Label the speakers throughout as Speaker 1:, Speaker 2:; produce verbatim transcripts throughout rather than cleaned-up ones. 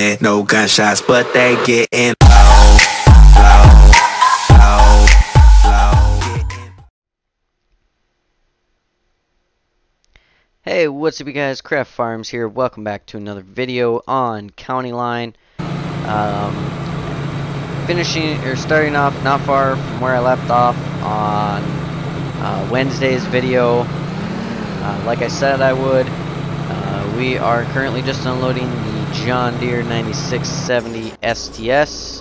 Speaker 1: running, no gunshots, but they getting low, low, low, low.
Speaker 2: Hey, what's up you guys, Craft Farms here. Welcome back to another video on County Line. Um, finishing, or starting off not far from where I left off on uh, Wednesday's video. Uh, like I said I would, uh, we are currently just unloading the John Deere ninety-six seventy S T S.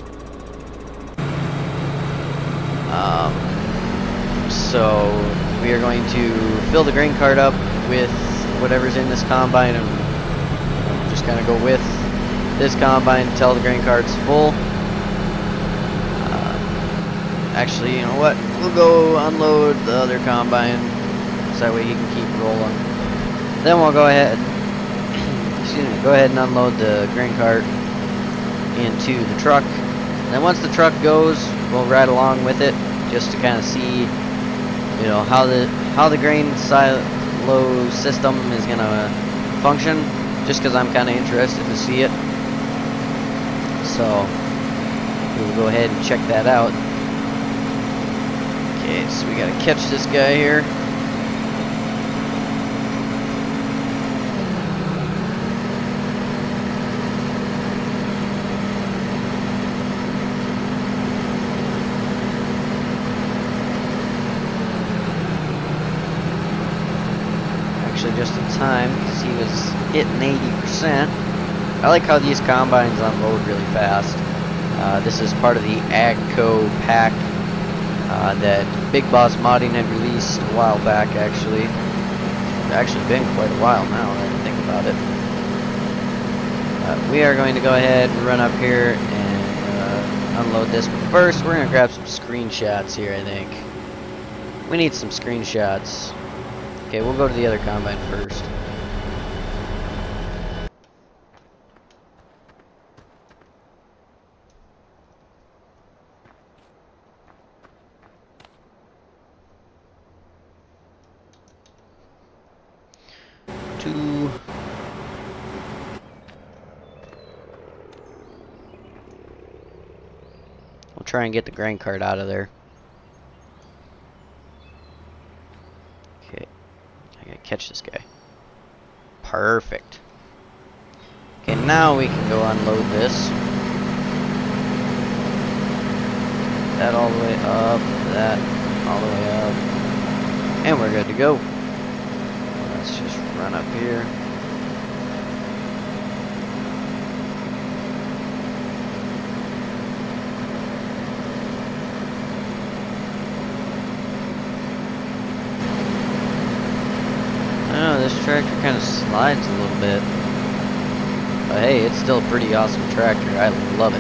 Speaker 2: Um, so we are going to fill the grain cart up with whatever's in this combine, and we'll just kind of go with this combine until the grain cart's full. Uh, actually, you know what? We'll go unload the other combine so that way he can keep rolling. Then we'll go ahead, excuse me, go ahead and unload the grain cart into the truck. And then once the truck goes, we'll ride along with it just to kind of see, you know, how the how the grain silo system is gonna function, just because I'm kind of interested to see it. So we'll go ahead and check that out. Okay, so we gotta catch this guy here. Just in time because he was hitting eighty percent. I like how these combines unload really fast. Uh, this is part of the AGCO pack uh, that Big Boss Modding had released a while back. Actually, it's actually been quite a while now that I think about it. Uh, we are going to go ahead and run up here and uh, unload this. But first, we're going to grab some screenshots here. I think we need some screenshots. Okay, we'll go to the other combine first. Two. We'll try and get the grain cart out of there. Catch this guy. Perfect. Okay, now we can go unload this. That all the way up, that all the way up, and we're good to go. Let's just run up here. This tractor kind of slides a little bit, but hey, it's still a pretty awesome tractor. I love it.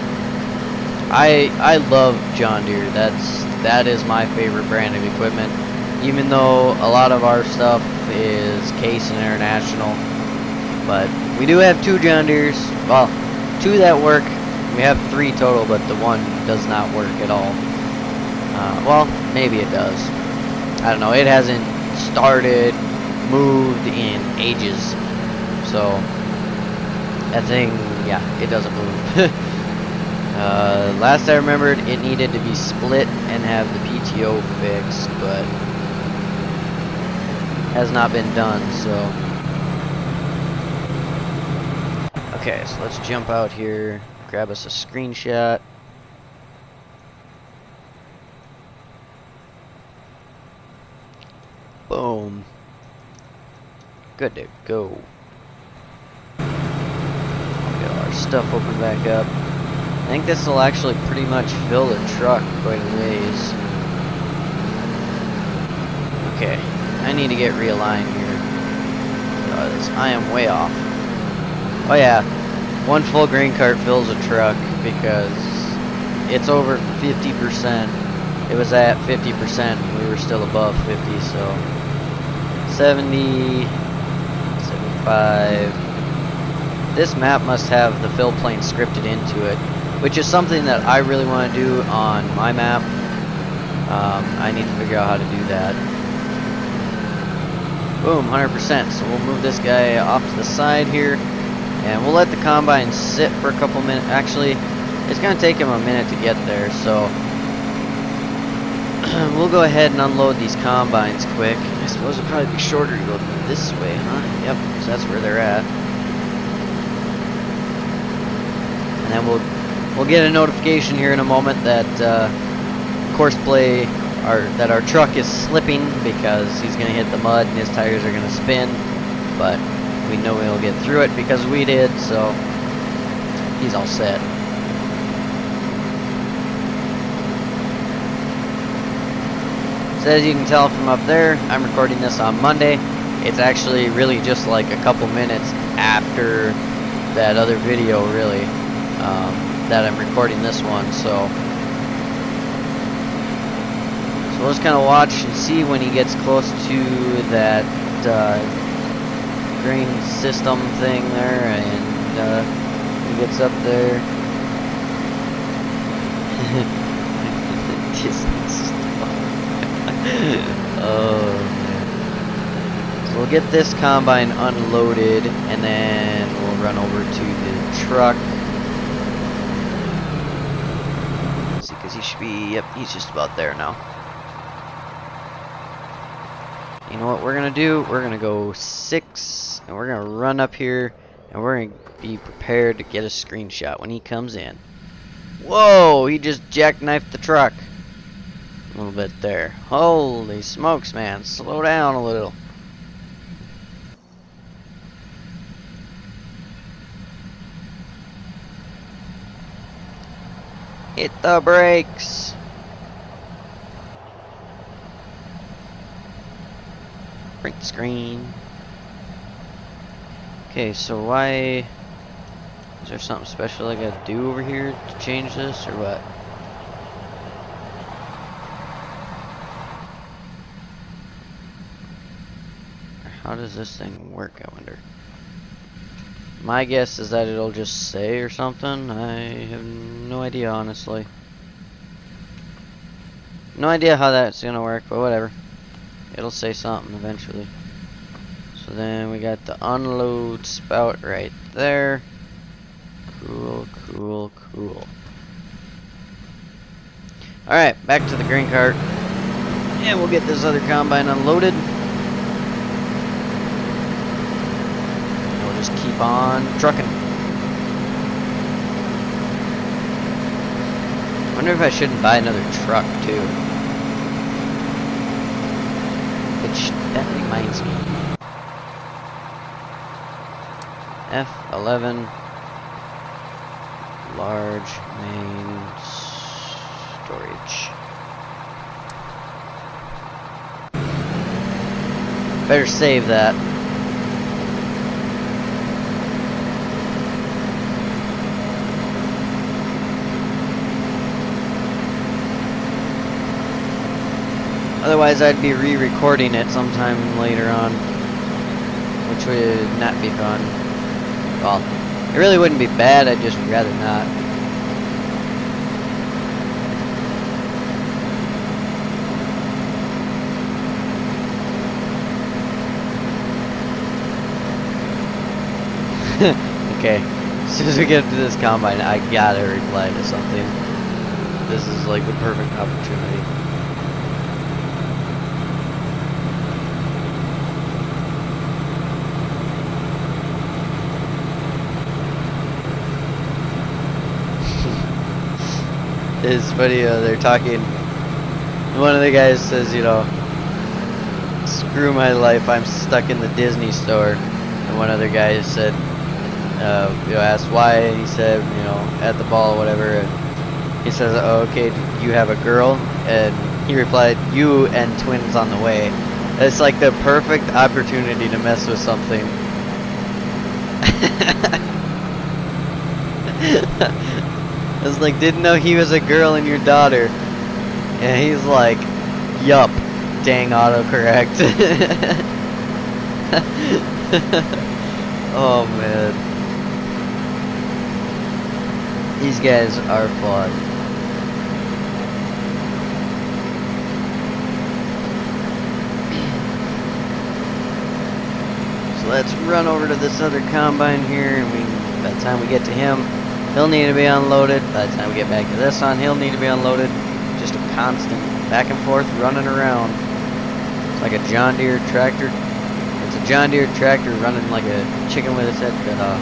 Speaker 2: I I love John Deere. That's that is my favorite brand of equipment. Even though a lot of our stuff is Case and International, but we do have two John Deeres. Well, two that work. We have three total, but the one does not work at all. Uh, well, maybe it does. I don't know. It hasn't started. Moved in ages, so that thing, yeah, it doesn't move. uh, last I remembered, it needed to be split and have the P T O fixed, but has not been done. So okay, so let's jump out here, grab us a screenshot. Boom. Good to go. Get all our stuff open back up. I think this will actually pretty much fill the truck quite a ways. Okay, I need to get realigned here because I am way off. Oh yeah, one full grain cart fills a truck because it's over fifty percent. It was at fifty percent. We were still above fifty, so seventy. Five. This map must have the fill plane scripted into it, which is something that I really want to do on my map. Um, I need to figure out how to do that. Boom, one hundred percent. So we'll move this guy off to the side here. And we'll let the combine sit for a couple minutes. Actually, it's going to take him a minute to get there, so we'll go ahead and unload these combines quick. I suppose it'd probably be shorter to go this way, huh? Yep, so that's where they're at. And then we'll we'll get a notification here in a moment that uh, Courseplay, our that our truck is slipping because he's going to hit the mud and his tires are going to spin. But we know he'll get through it because we did, so he's all set. So as you can tell from up there, I'm recording this on Monday. It's actually really just like a couple minutes after that other video, really, um, that I'm recording this one. So, so we'll just kind of watch and see when he gets close to that uh, grain system thing there, and uh, he gets up there. Oh man. So we'll get this combine unloaded and then we'll run over to the truck. Let's see, because he should be, yep, he's just about there now. You know what we're gonna do? We're gonna go six and we're gonna run up here and we're gonna be prepared to get a screenshot when he comes in. Whoa, he just jackknifed the truck. A little bit there. Holy smokes, man. Slow down a little. Hit the brakes. Print screen. Okay, so why... Is there something special I gotta do over here to change this, or what? How does this thing work, I wonder? My guess is that it'll just say or something. I have no idea, honestly. No idea how that's gonna work, but whatever. It'll say something eventually. So then we got the unload spout right there. Cool, cool, cool. Alright, back to the grain cart. And we'll get this other combine unloaded. Just keep on trucking. Wonder if I shouldn't buy another truck too. Which that reminds me. F eleven large main storage. Better save that. Otherwise, I'd be re-recording it sometime later on, which would not be fun. Well, it really wouldn't be bad, I'd just rather not. Okay, as soon as we get to this combine, I gotta reply to something. This is like the perfect opportunity. It's funny, uh, they're talking, one of the guys says, you know, screw my life, I'm stuck in the Disney store. And one other guy said, uh, you know, asked why, and he said, you know, at the ball, whatever. And he says, oh, okay, you have a girl? And he replied, you and twins on the way. It's like the perfect opportunity to mess with something. I was like, didn't know he was a girl and your daughter. And he's like, yup, dang autocorrect. Oh man. These guys are fun. So let's run over to this other combine here and we can By the time we get to him, he'll need to be unloaded. By the time we get back to this one, he'll need to be unloaded. Just a constant back and forth running around. It's like a John Deere tractor. It's a John Deere tractor running like a chicken with its head cut off.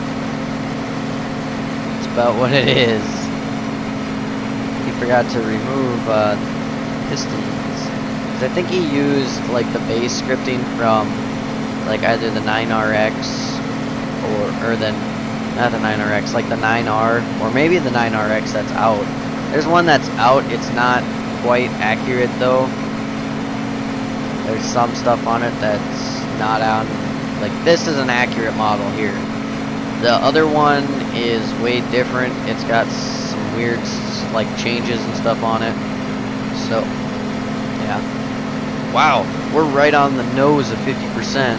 Speaker 2: It's about what it is. He forgot to remove uh, pistons. I think he used like the base scripting from like either the nine R X or or then not the nine R X, like the nine R, or maybe the nine R X that's out. There's one that's out. It's not quite accurate though. There's some stuff on it that's not on. Like this is an accurate model here. The other one is way different. It's got some weird like changes and stuff on it. So yeah. Wow, we're right on the nose of fifty percent.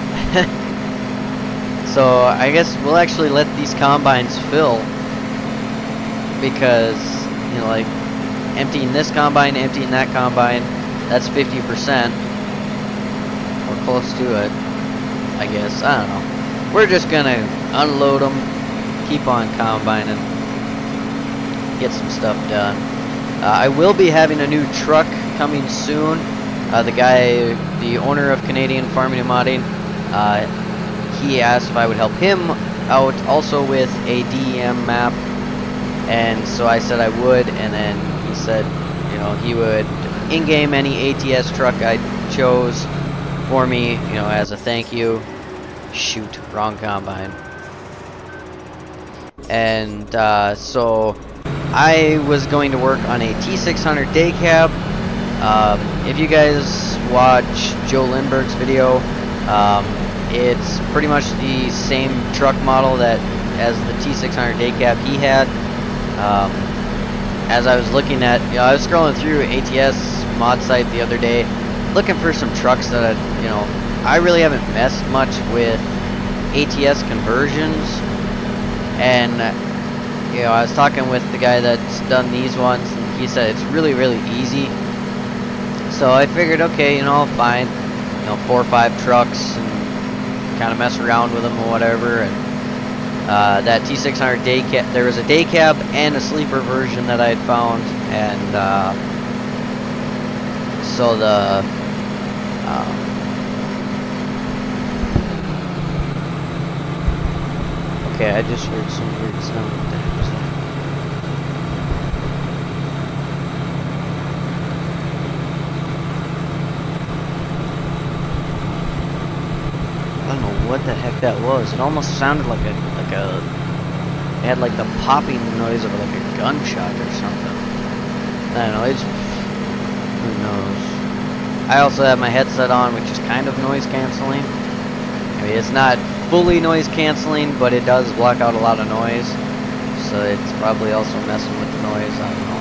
Speaker 2: So I guess we'll actually let these combines fill, because you know, like emptying this combine, emptying that combine, that's fifty percent or close to it, I guess. I don't know. We're just gonna unload them, keep on combining, get some stuff done. Uh, I will be having a new truck coming soon. Uh, the guy, the owner of Canadian Farming and Modding, uh, he asked if I would help him out also with a D E M map, and so I said I would, and then he said, you know, he would in-game any A T S truck I chose for me, you know, as a thank you. Shoot, wrong combine. And uh, so I was going to work on a T six hundred day cab. Um, if you guys watch Joe Lindbergh's video, um, it's pretty much the same truck model that as the T six hundred day cab he had. Um, as I was looking at, you know, I was scrolling through A T S mod site the other day, looking for some trucks that I, you know, I really haven't messed much with A T S conversions, and you know, I was talking with the guy that's done these ones, and he said it's really, really easy. So I figured, okay, you know, I'll find, you know, four or five trucks and kind of mess around with them or whatever. And uh, that T six hundred day cab, there was a day cab and a sleeper version that I had found, and uh, so the um, okay, I just heard some weird sound. What the heck was that? I don't know what the heck that was. It almost sounded like a like a it had like the popping noise of like a gunshot or something. I don't know, it's who knows. I also have my headset on, which is kind of noise canceling. I mean, it's not fully noise canceling, but it does block out a lot of noise. So it's probably also messing with the noise, I don't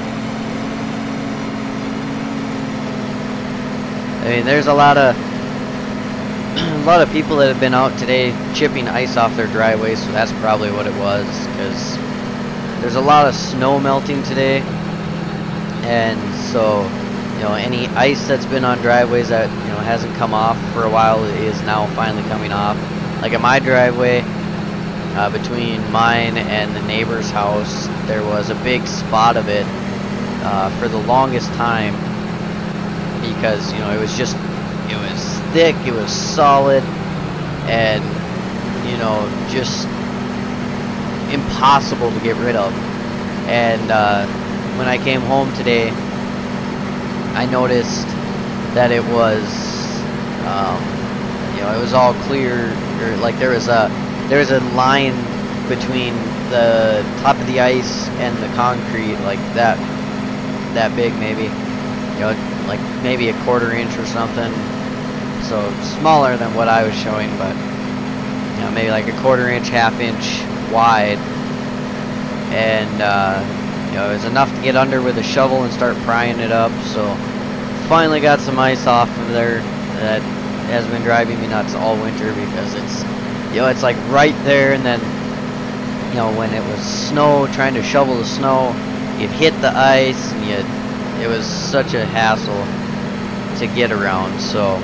Speaker 2: know. I mean, there's a lot of a lot of people that have been out today chipping ice off their driveways, so that's probably what it was, because there's a lot of snow melting today, and so, you know, any ice that's been on driveways that, you know, hasn't come off for a while is now finally coming off. Like at my driveway, uh, between mine and the neighbor's house, there was a big spot of it uh, for the longest time, because, you know, it was just, it was thick, it was solid, and, you know, just impossible to get rid of. And uh, when I came home today, I noticed that it was, um, you know, it was all clear, or like there was a there was a line between the top of the ice and the concrete, like that that big, maybe, you know, like maybe a quarter inch or something. So smaller than what I was showing, but, you know, maybe like a quarter inch, half inch wide, and uh, you know, it was enough to get under with a shovel and start prying it up. So finally got some ice off of there that has been driving me nuts all winter, because it's, you know, it's like right there, and then, you know, when it was snow, trying to shovel the snow, you'd hit the ice, and you, it was such a hassle to get around. So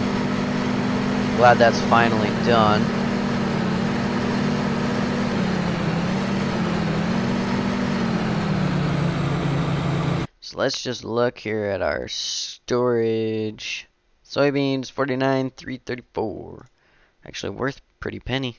Speaker 2: glad that's finally done. let's just look here at our storage. Soybeans, forty-nine, three thirty-four. Actually worth a pretty penny.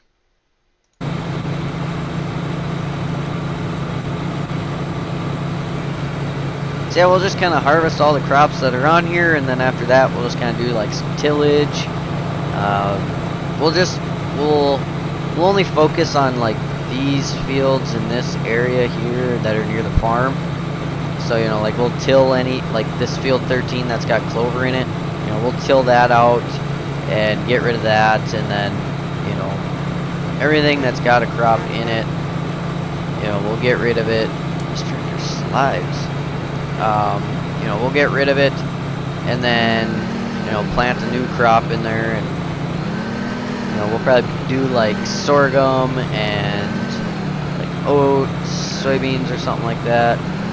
Speaker 2: So yeah, we'll just kind of harvest all the crops that are on here, and then after that we'll just kind of do like some tillage. Uh, we'll just, we'll, we'll only focus on like these fields in this area here that are near the farm. So, you know, like we'll till any, like this field thirteen that's got clover in it, you know, we'll till that out and get rid of that, and then, you know, everything that's got a crop in it, you know, we'll get rid of it. This tractor slides. Um, you know, we'll get rid of it, and then, you know, plant a new crop in there, and, you know, we'll probably do like sorghum and like oats, soybeans, or something like that.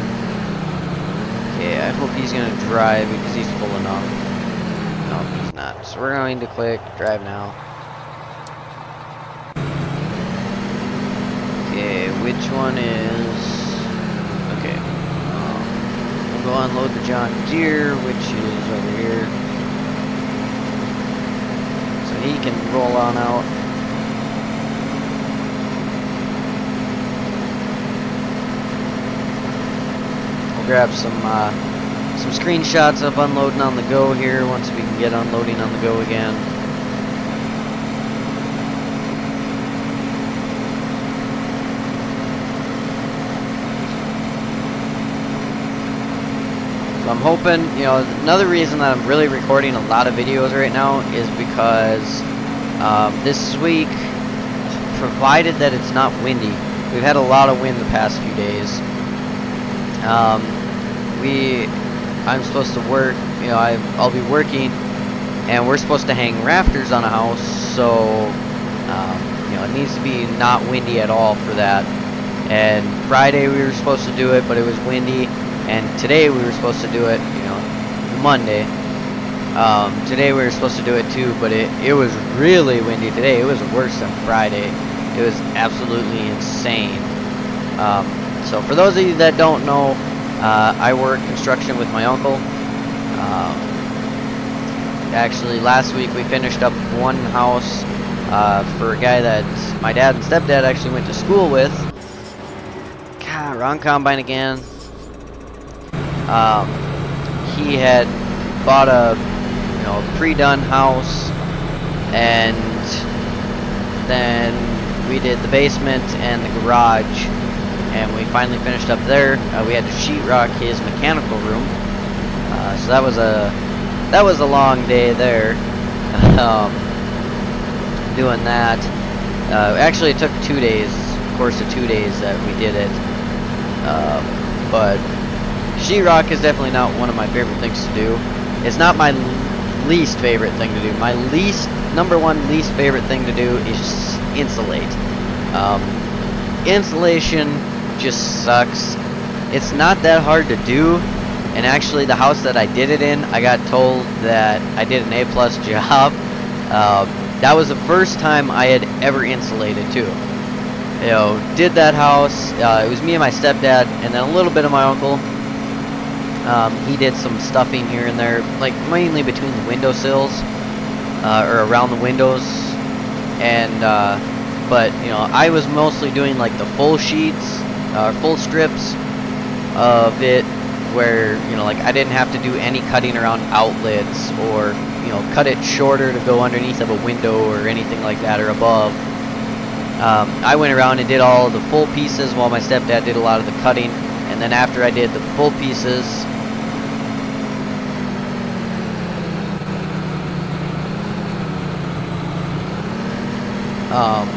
Speaker 2: Okay, I hope he's gonna drive because he's full enough. No, he's not. So we're going to click drive now. Okay, which one is... Okay. Um, we'll go unload the John Deere, which is over here. So he can roll on out. We'll grab some uh, some screenshots of unloading on the go here once we can get unloading on the go again. So I'm hoping, you know, another reason that I'm really recording a lot of videos right now is because um, this week, provided that it's not windy, we've had a lot of wind the past few days. Um, we, I'm supposed to work, you know, I, I'll be working, and we're supposed to hang rafters on a house, so, um, you know, it needs to be not windy at all for that. And Friday we were supposed to do it, but it was windy, and today we were supposed to do it, you know, Monday. Um, today we were supposed to do it too, but it, it was really windy today. It was worse than Friday. It was absolutely insane. Um, So for those of you that don't know, uh, I work construction with my uncle. Um, actually, last week we finished up one house uh, for a guy that my dad and stepdad actually went to school with. God, wrong combine again. Um, he had bought a, you know, pre-done house, and then we did the basement and the garage. And we finally finished up there. Uh, we had to sheetrock his mechanical room, uh, so that was a that was a long day there, um, doing that. Uh, actually, it took two days, of course, the two days that we did it. Uh, but sheetrock is definitely not one of my favorite things to do. It's not my least favorite thing to do. My least number one least favorite thing to do is insulate. Um, insulation just sucks. It's not that hard to do, and actually the house that I did it in, I got told that I did an A plus job. Uh, that was the first time I had ever insulated too. You know, did that house. Uh, it was me and my stepdad, and then a little bit of my uncle. Um, he did some stuffing here and there, like mainly between the windowsills uh, or around the windows, and uh, but you know, I was mostly doing like the full sheets. Uh, full strips of it, where, you know, like I didn't have to do any cutting around outlets, or, you know, cut it shorter to go underneath of a window or anything like that, or above. Um, I went around and did all of the full pieces while my stepdad did a lot of the cutting, and then after I did the full pieces, um,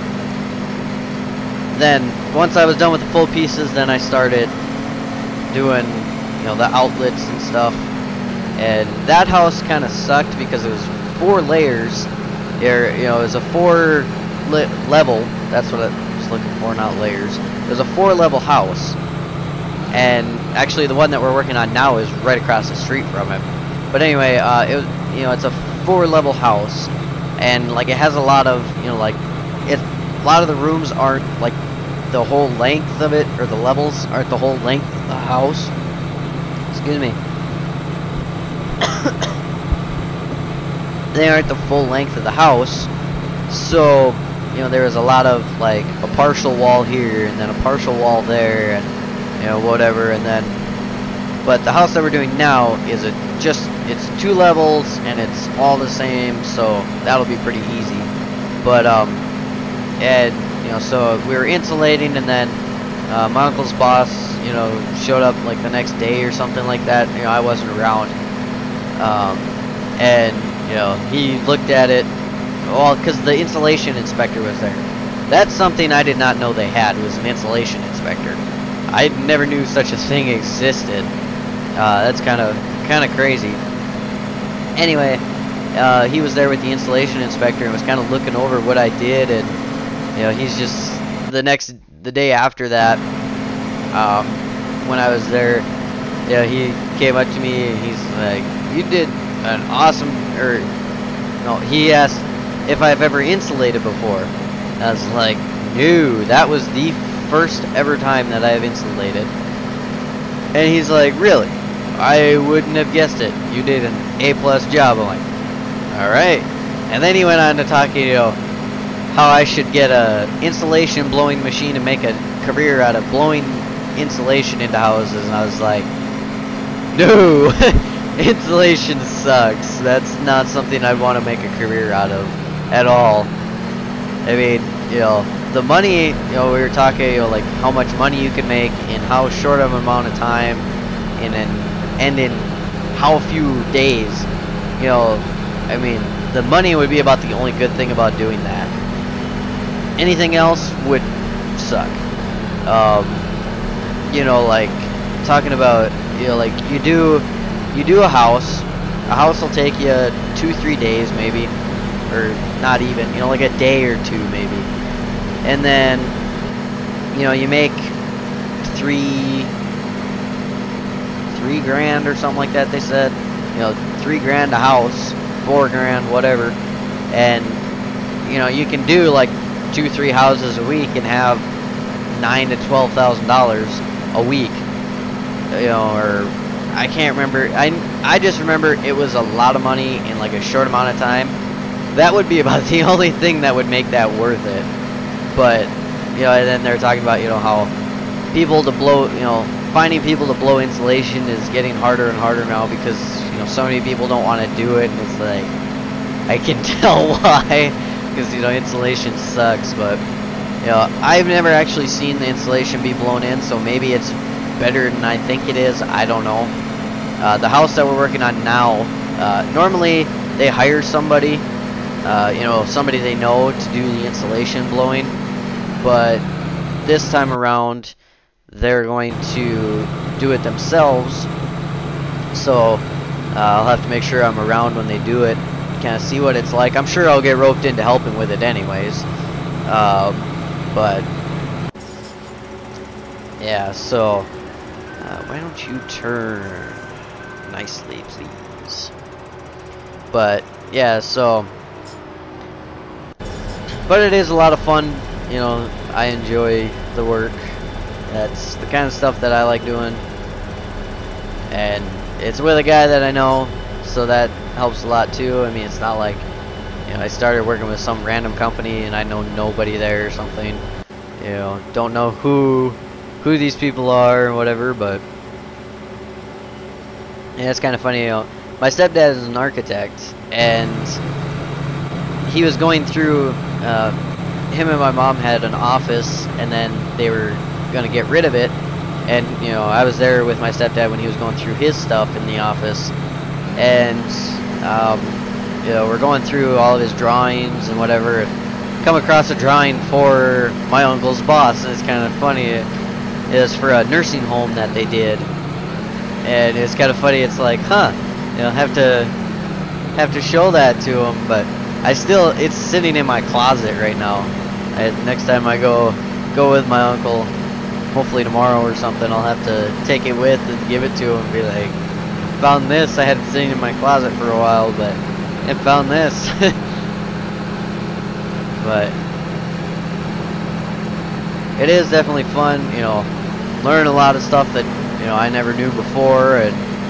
Speaker 2: then once I was done with the full pieces, then I started doing, you know, the outlets and stuff. And that house kind of sucked because it was four layers. There, you know, it was a four li level. That's what I was looking for, not layers. It was a four level house, and actually the one that we're working on now is right across the street from it. But anyway, uh, it was, you know, it's a four level house, and like it has a lot of, you know, like it. A lot of the rooms aren't like the whole length of it, or the levels aren't the whole length of the house. excuse me, they aren't the full length of the house. So, you know, there was a lot of like a partial wall here and then a partial wall there and, you know, whatever. And then, but the house that we're doing now is a just, it's two levels and it's all the same. So that'll be pretty easy. But, um, and, you know, so we were insulating, and then uh, my uncle's boss, you know, showed up like the next day or something like that. You know, I wasn't around. Um, and, you know, he looked at it, well, because the insulation inspector was there. That's something I did not know they had, was an insulation inspector. I never knew such a thing existed. Uh, that's kind of kind of crazy. Anyway, uh, he was there with the insulation inspector and was kind of looking over what I did, and you know, he's just the next the day after that, um, when I was there, you know, he came up to me and he's like, "You did an awesome," or no, he asked if I've ever insulated before. I was like, "No, that was the first ever time that I have insulated." And he's like, "Really? I wouldn't have guessed it. You did an A plus job." I'm like, "All right." And then he went on to talk, you know, how I should get a insulation blowing machine and make a career out of blowing insulation into houses. And I was like, "No, insulation sucks. That's not something I'd want to make a career out of at all." I mean, you know, the money, you know, we were talking, you know, like how much money you can make in how short of an amount of time, and in, and in how few days, you know, I mean, the money would be about the only good thing about doing that. Anything else would suck. Um, you know, like talking about, you know, like you do, you do a house. A house will take you two, three days maybe, or not even, you know, like a day or two maybe. And then, you know, you make three, three grand or something like that. They said, you know, three grand a house, four grand, whatever. And you know, you can do like two, three houses a week and have nine to twelve thousand dollars a week. You know, or I can't remember. I I just remember it was a lot of money in like a short amount of time. That would be about the only thing that would make that worth it. But you know, and then they're talking about, you know, how people to blow, you know, finding people to blow insulation is getting harder and harder now because, you know, so many people don't want to do it, and it's like, I can tell why, because, you know, insulation sucks. But you know, I've never actually seen the insulation be blown in, so maybe it's better than I think it is. I don't know. Uh, the house that we're working on now, uh, normally they hire somebody, uh, you know, somebody they know to do the insulation blowing, but this time around they're going to do it themselves. So uh, I'll have to make sure I'm around when they do it, kind of see what it's like. I'm sure I'll get roped into helping with it anyways. Um, but yeah, so uh, why don't you turn nicely, please? But yeah, so but it is a lot of fun. You know, I enjoy the work. That's the kind of stuff that I like doing, and it's with a guy that I know, so that helps a lot too. I mean, it's not like, you know, I started working with some random company and I know nobody there or something. You know, don't know who who these people are or whatever. But yeah, it's kind of funny. You know, my stepdad is an architect, and he was going through. Uh, him and my mom had an office, and then they were gonna get rid of it. And you know, I was there with my stepdad when he was going through his stuff in the office, and um, you know, we're going through all of his drawings and whatever, and come across a drawing for my uncle's boss, and it's kind of funny. It is for a nursing home that they did, and it's kind of funny. It's like, huh, you know, have to have to show that to him, but I still, it's sitting in my closet right now. I, next time I go go with my uncle, hopefully tomorrow or something, I'll have to take it with and give it to him and be like, found this. I had it sitting in my closet for a while, but I found this. But it is definitely fun, you know, learn a lot of stuff that, you know, I never knew before, and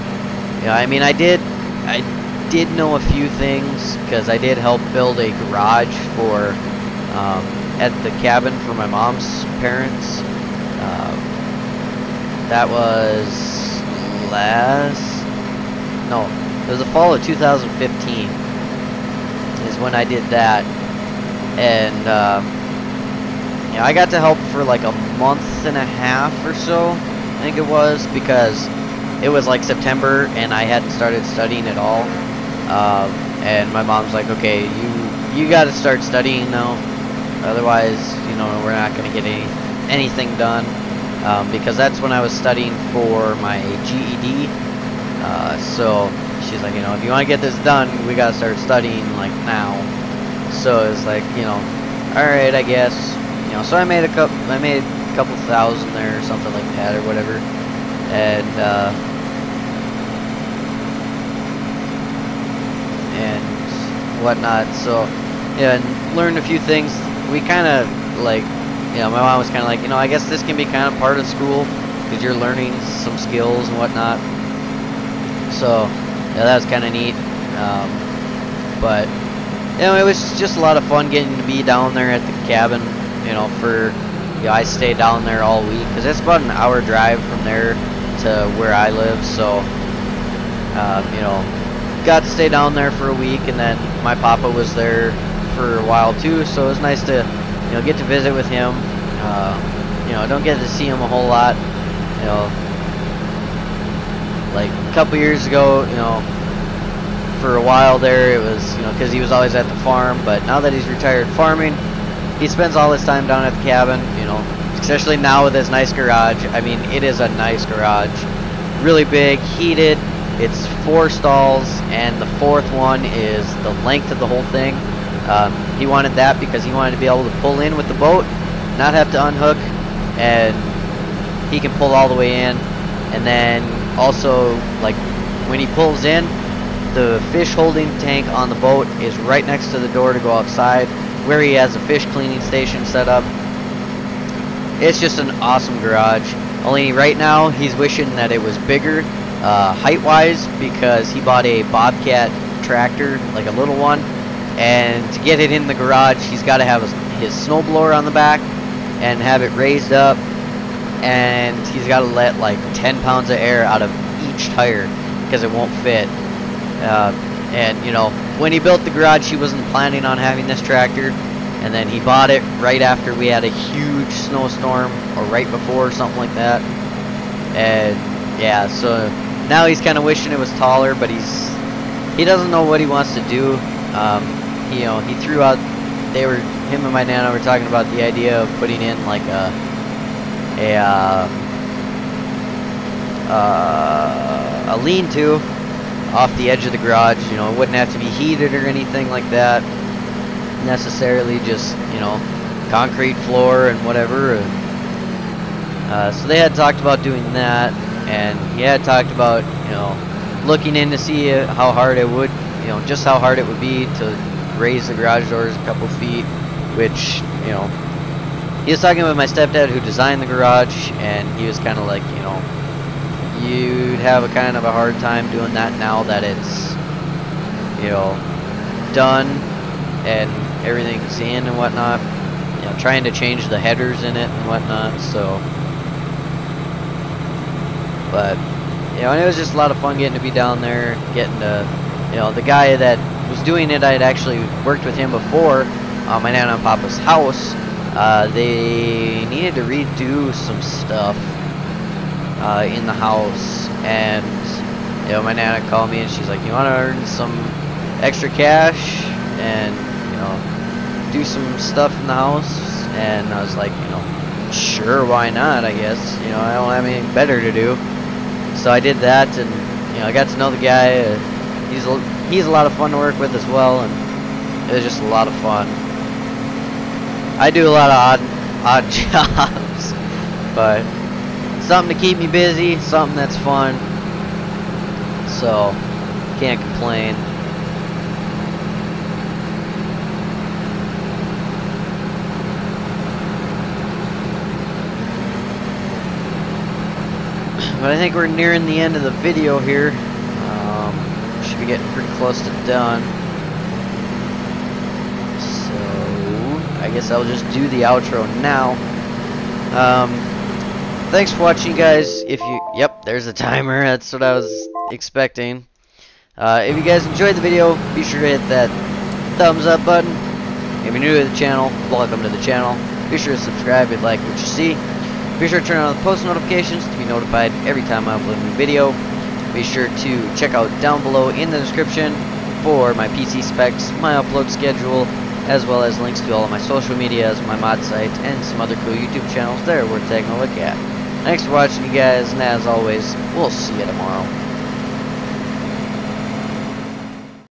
Speaker 2: Yeah, I mean, I did, I did know a few things because I did help build a garage for um, at the cabin for my mom's parents. Uh, that was last, no, it was the fall of two thousand fifteen is when I did that, and um, you know, I got to help for like a month and a half or so, I think it was, because it was like September and I hadn't started studying at all. Um, and my mom's like, okay, you you got to start studying now, otherwise, you know, we're not going to get any anything done. Um, because that's when I was studying for my G E D. Uh, so she's like, you know, if you want to get this done, we got to start studying like now. So it's like, you know, all right, I guess. You know, so I made a couple, I made a couple thousand there or something like that or whatever, and uh, and whatnot. So yeah, and learned a few things. We kind of like, you know, my mom was kind of like, you know, I guess this can be kind of part of school because you're learning some skills and whatnot. So yeah, that was kind of neat. Um, but you know, it was just a lot of fun getting to be down there at the cabin. You know, for, you know, I stayed down there all week because it's about an hour drive from there to where I live. So, uh, you know, got to stay down there for a week, and then my papa was there for a while too. So it was nice to, you know, get to visit with him. Uh, you know, I don't get to see him a whole lot. You know, like a couple years ago, you know, for a while there, it was, you know, because he was always at the farm. But now that he's retired farming, he spends all his time down at the cabin, you know, especially now with his nice garage. I mean, it is a nice garage. Really big, heated. It's four stalls, and the fourth one is the length of the whole thing. Um, he wanted that because he wanted to be able to pull in with the boat, not have to unhook, and he can pull all the way in. And then also, like, when he pulls in, the fish holding tank on the boat is right next to the door to go outside, where he has a fish cleaning station set up. It's just an awesome garage. Only right now he's wishing that it was bigger, uh, height-wise, because he bought a Bobcat tractor, like a little one, and to get it in the garage, he's got to have his snowblower on the back and have it raised up, and he's got to let like ten pounds of air out of each tire because it won't fit. Uh, And, you know, when he built the garage, he wasn't planning on having this tractor. And then he bought it right after we had a huge snowstorm, or right before, or something like that. And, yeah, so now he's kind of wishing it was taller, but he's, he doesn't know what he wants to do. Um, he, you know, he threw out, they were, him and my nana were talking about the idea of putting in, like, a, a, uh, uh, a lean-to off the edge of the garage. You know, it wouldn't have to be heated or anything like that necessarily, just, you know, concrete floor and whatever. And, uh, so they had talked about doing that, and he had talked about, you know, looking in to see how hard it would, you know, just how hard it would be to raise the garage doors a couple feet, which, you know, he was talking with my stepdad who designed the garage, and he was kind of like, you know, you'd have a kind of a hard time doing that now that it's, you know, done and everything's in and whatnot. You know, trying to change the headers in it and whatnot. So, but, you know, and it was just a lot of fun getting to be down there, getting to, you know, the guy that was doing it, I had actually worked with him before on my Nana and Papa's house. Uh, they needed to redo some stuff Uh, in the house, and, you know, my Nana called me and she's like, you want to earn some extra cash and, you know, do some stuff in the house? And I was like, you know, sure, why not, I guess. You know, I don't have anything better to do. So I did that, and, you know, I got to know the guy. Uh, he's, a, he's a lot of fun to work with as well, and it was just a lot of fun. I do a lot of odd, odd jobs, but something to keep me busy, something that's fun, so can't complain. But I think we're nearing the end of the video here. Um, be getting pretty close to done. So I guess I'll just do the outro now. Um, thanks for watching, guys. If you, yep, there's a timer. That's what I was expecting. Uh, if you guys enjoyed the video, be sure to hit that thumbs up button. If you're new to the channel, welcome to the channel. Be sure to subscribe if you like what you see. Be sure to turn on the post notifications to be notified every time I upload a new video. Be sure to check out down below in the description for my P C specs, my upload schedule, as well as links to all of my social medias, my mod site, and some other cool YouTube channels that are worth taking a look at. Thanks for watching, you guys, and as always, we'll see you tomorrow.